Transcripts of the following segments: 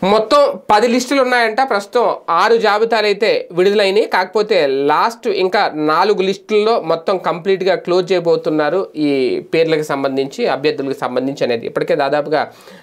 మొత్తం 10 లిస్టులు ఉన్నాయంట. ప్రస్తుతం 6 జాబితాలు అయితే విడుదలైనవి. కాకపోతే లాస్ట్ ఇంకా 4 లిస్టుల్లో మొత్తం కంప్లీట్గా క్లోజ్ చేయబోతున్నారు ఈ పేర్లకు సంబంధించి, అభ్యర్థులకు సంబంధించి అనేది. ఇప్పటికే దాదాపుగా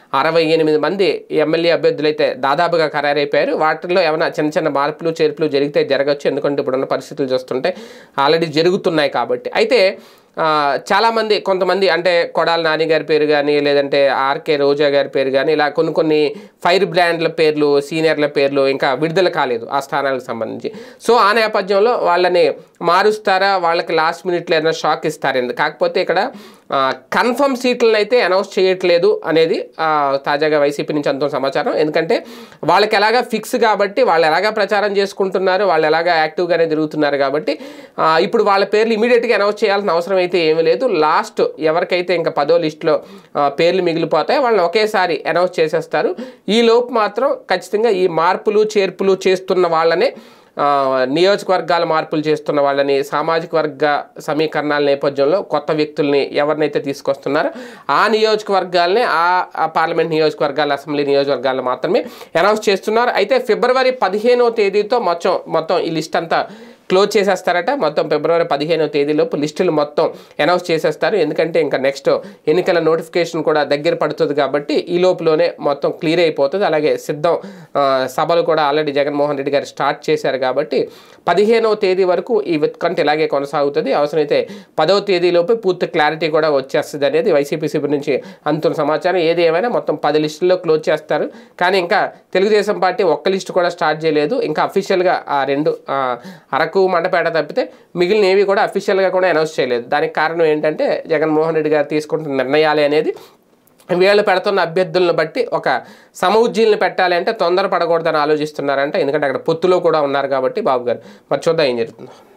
68 మంది ఎమ్మెల్యే అభ్యర్థులు అయితే దాదాపుగా ఖరారైపోయారు. వాటిల్లో ఏమైనా చిన్న చిన్న మార్పులు చేర్పులు జరిగితే జరగచ్చు, ఎందుకంటే ఇప్పుడున్న పరిస్థితులు చూస్తుంటే ఆల్రెడీ జరుగుతున్నాయి కాబట్టి. అయితే చాలామంది కొంతమంది అంటే కొడాలి నాని గారి పేరు కానీ, లేదంటే ఆర్కే రోజా గారి పేరు కానీ, ఇలా కొన్ని ఫైర్ బ్రాండ్ల పేర్లు, సీనియర్ల పేర్లు ఇంకా విడుదల కాలేదు ఆ స్థానాలకు సంబంధించి. సో ఆ నేపథ్యంలో వాళ్ళని మారుస్తారా, వాళ్ళకి లాస్ట్ మినిట్లో ఏదైనా షాక్ ఇస్తారేంది. కాకపోతే ఇక్కడ కన్ఫర్మ్ సీట్లను అయితే అనౌన్స్ చేయట్లేదు అనేది తాజాగా వైసీపీ నుంచి అందుతున్న సమాచారం. ఎందుకంటే వాళ్ళకి ఎలాగా ఫిక్స్ కాబట్టి, వాళ్ళు ఎలాగా ప్రచారం చేసుకుంటున్నారు, వాళ్ళు ఎలాగా యాక్టివ్గానే తిరుగుతున్నారు కాబట్టి ఇప్పుడు వాళ్ళ పేర్లు ఇమీడియట్గా అనౌన్స్ చేయాల్సిన అవసరం అయితే ఏమీ లేదు. లాస్ట్ ఎవరికైతే ఇంకా 10వ లిస్టులో పేర్లు మిగిలిపోతాయో వాళ్ళని ఒకేసారి అనౌన్స్ చేసేస్తారు. ఈ లోపు మాత్రం ఖచ్చితంగా ఈ మార్పులు చేర్పులు చేస్తున్న వాళ్ళనే, నియోజకవర్గాల మార్పులు చేస్తున్న వాళ్ళని, సామాజిక వర్గ సమీకరణాల నేపథ్యంలో కొత్త వ్యక్తుల్ని ఎవరినైతే తీసుకొస్తున్నారో ఆ నియోజకవర్గాలనే, ఆ పార్లమెంట్ నియోజకవర్గాల, అసెంబ్లీ నియోజకవర్గాలను మాత్రమే అనౌన్స్ చేస్తున్నారు. అయితే ఫిబ్రవరి 15వ తేదీతో మొత్తం ఈ లిస్ట్ అంతా క్లోజ్ చేసేస్తారట. మొత్తం ఫిబ్రవరి 15వ తేదీలోపు లిస్టులు మొత్తం అనౌన్స్ చేసేస్తారు. ఎందుకంటే ఇంకా నెక్స్ట్ ఎన్నికల నోటిఫికేషన్ కూడా దగ్గర పడుతుంది కాబట్టి ఈ లోపులోనే మొత్తం క్లియర్ అయిపోతుంది. అలాగే సిద్ధం సభలు కూడా ఆల్రెడీ జగన్మోహన్ రెడ్డి గారు స్టార్ట్ చేశారు కాబట్టి 15వ తేదీ వరకు ఈ ఉత్కంఠ ఇలాగే కొనసాగుతుంది. అవసరమైతే 10వ తేదీలోపు పూర్తి క్లారిటీ కూడా వచ్చేస్తుంది అనేది వైసీపీ శిబిరం నుంచి అందుతున్న సమాచారం. ఏది ఏమైనా మొత్తం 10 లిస్టుల్లో క్లోజ్ చేస్తారు. కానీ ఇంకా తెలుగుదేశం పార్టీ ఒక్క లిస్టు కూడా స్టార్ట్ చేయలేదు. ఇంకా అఫీషియల్గా ఆ 2 అరకు, మండపేట తప్పితే మిగిలిన ఏవి కూడా అఫీషియల్గా కూడా అనౌన్స్ చేయలేదు. దానికి కారణం ఏంటంటే జగన్మోహన్ రెడ్డి గారు తీసుకుంటున్న నిర్ణయాలే అనేది. వీళ్ళు పెడుతున్న అభ్యర్థులను బట్టి ఒక సమఉజ్జీలను పెట్టాలి అంటే తొందరపడకూడదని ఆలోచిస్తున్నారంట. ఎందుకంటే అక్కడ పొత్తులో కూడా ఉన్నారు కాబట్టి బాబు గారు. మరి చూద్దాం ఏం జరుగుతుందో.